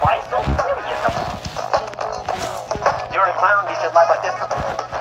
Why so serious? You're a clown, you should laugh like this.